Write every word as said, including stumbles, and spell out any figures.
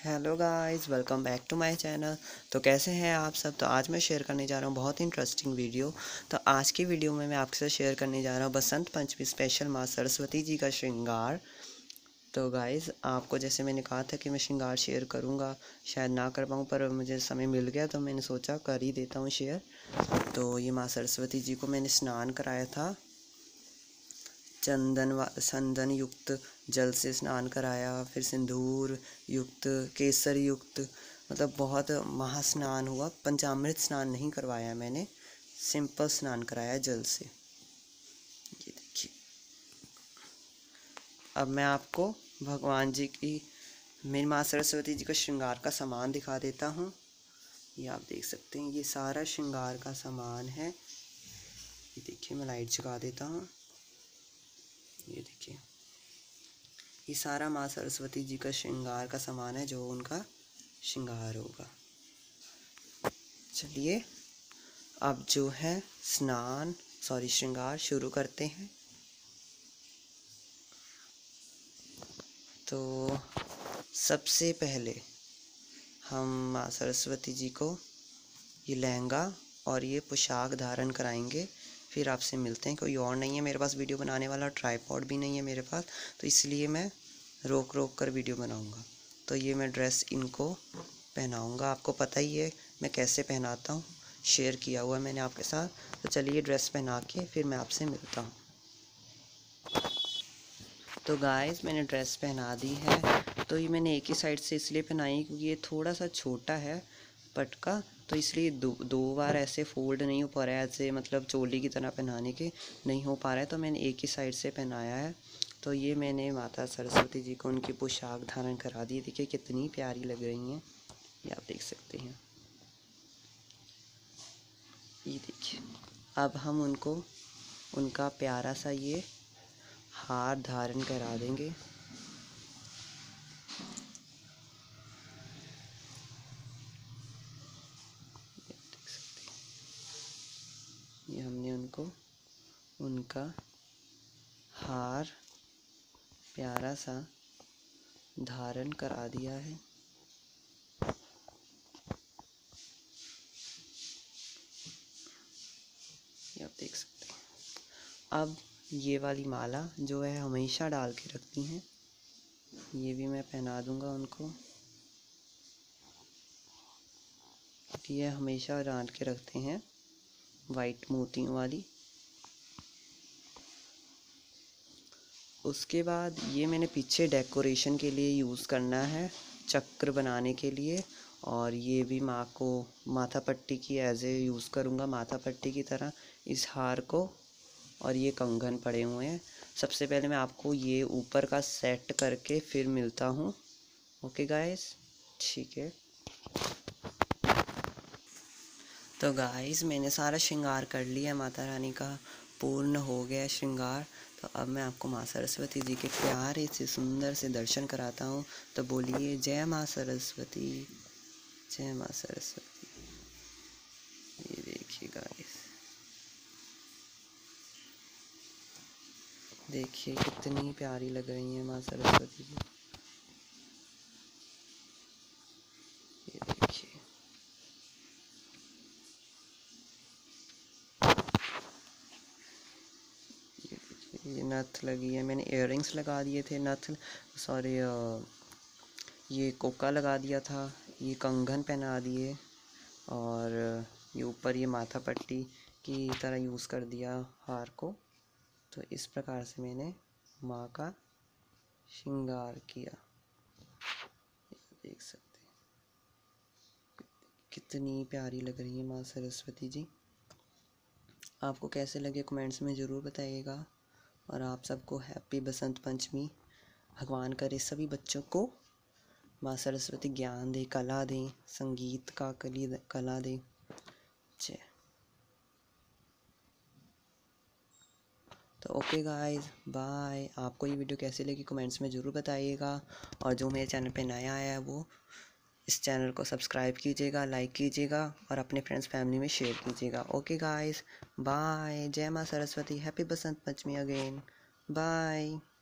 Hello guys, welcome back to my channel. तो कैसे हैं आप सब। तो आज मैं शेयर करने जा रहा हूँ बहुत इंटरेस्टिंग वीडियो। तो आज की वीडियो में मैं आपके साथ शेयर करने जा रहा हूँ बसंत पंचमी स्पेशल माँ सरस्वती जी का श्रृंगार। तो गाइस, आपको जैसे मैंने कहा था कि मैं श्रृंगार शेयर करूँगा, शायद ना कर पाऊँ, पर मुझे समय मिल गया तो मैंने सोचा कर ही देता हूँ शेयर। तो ये माँ सरस्वती जी को मैंने स्नान कराया था, चंदन व चंदन युक्त जल से स्नान कराया, फिर सिंदूर युक्त, केसर युक्त, मतलब बहुत महास्नान हुआ। पंचामृत स्नान नहीं करवाया मैंने, सिंपल स्नान कराया जल से। ये देखिए, अब मैं आपको भगवान जी की, मेरी माँ सरस्वती जी का श्रृंगार का सामान दिखा देता हूँ। ये आप देख सकते हैं, ये सारा श्रृंगार का सामान है। ये देखिए, मैं लाइट जगा देता हूँ। ये देखिए, ये सारा माँ सरस्वती जी का श्रृंगार का सामान है, जो उनका श्रृंगार होगा। चलिए, अब जो है स्नान सॉरी श्रृंगार शुरू करते हैं। तो सबसे पहले हम माँ सरस्वती जी को ये लहंगा और ये पोशाक धारण कराएंगे, फिर आपसे मिलते हैं। कोई और नहीं है मेरे पास वीडियो बनाने वाला, ट्राइपॉड भी नहीं है मेरे पास, तो इसलिए मैं रोक रोक कर वीडियो बनाऊंगा। तो ये मैं ड्रेस इनको पहनाऊंगा, आपको पता ही है मैं कैसे पहनाता हूँ, शेयर किया हुआ मैंने आपके साथ। तो चलिए ड्रेस पहना के फिर मैं आपसे मिलता हूँ। तो गाइस, मैंने ड्रेस पहना दी है। तो ये मैंने एक ही साइड से इसलिए पहनाई क्योंकि ये थोड़ा सा छोटा है पटका, तो इसलिए दो दो बार ऐसे फोल्ड नहीं हो पा रहा है, ऐसे मतलब चोली की तरह पहनाने के नहीं हो पा रहा है, तो मैंने एक ही साइड से पहनाया है। तो ये मैंने माता सरस्वती जी को उनकी पोशाक धारण करा दी। देखिए कितनी प्यारी लग रही हैं, ये आप देख सकते हैं। ये देखिए, अब हम उनको उनका प्यारा सा ये हार धारण करा देंगे। ये हमने उनको उनका हार प्यारा सा धारण करा दिया है। ये आप देख सकते हैं। अब ये वाली माला जो है हमेशा डाल के रखती हैं, ये भी मैं पहना दूंगा उनको, क्योंकि ये हमेशा डाल के रखते हैं, वाइट मोतियों वाली। उसके बाद ये मैंने पीछे डेकोरेशन के लिए यूज़ करना है, चक्र बनाने के लिए। और ये भी माँ को माथा पट्टी की एज ए यूज़ करूँगा, माथा पट्टी की तरह इस हार को। और ये कंगन पड़े हुए हैं। सबसे पहले मैं आपको ये ऊपर का सेट करके फिर मिलता हूँ। ओके गाइस, ठीक है। तो गाइस, मैंने सारा श्रृंगार कर लिया, माता रानी का पूर्ण हो गया श्रृंगार। तो अब मैं आपको माँ सरस्वती जी के प्यारे से सुंदर से दर्शन कराता हूँ। तो बोलिए जय माँ सरस्वती, जय माँ सरस्वती। ये देखिए गाइस, देखिए कितनी प्यारी लग रही है माँ सरस्वती जी। ये देखिए, ये नथ लगी है, मैंने इयररिंग्स लगा दिए थे, नथ सॉरी ये कोका लगा दिया था, ये कंगन पहना दिए, और ये ऊपर ये माथा पट्टी की तरह यूज़ कर दिया हार को। तो इस प्रकार से मैंने माँ का श्रृंगार किया, देख सकते हैं कितनी प्यारी लग रही है माँ सरस्वती जी। आपको कैसे लगे कमेंट्स में ज़रूर बताइएगा। और आप सबको हैप्पी बसंत पंचमी। भगवान करे सभी बच्चों को माँ सरस्वती ज्ञान दे, कला दें, संगीत का कली कला दें। जय। तो ओके गाइस, बाय। आपको ये वीडियो कैसी लगी कमेंट्स में ज़रूर बताइएगा। और जो मेरे चैनल पे नया आया है वो इस चैनल को सब्सक्राइब कीजिएगा, लाइक कीजिएगा और अपने फ्रेंड्स फैमिली में शेयर कीजिएगा। Okay guys, bye. जय माँ Saraswati, happy Basant Panchami again, bye.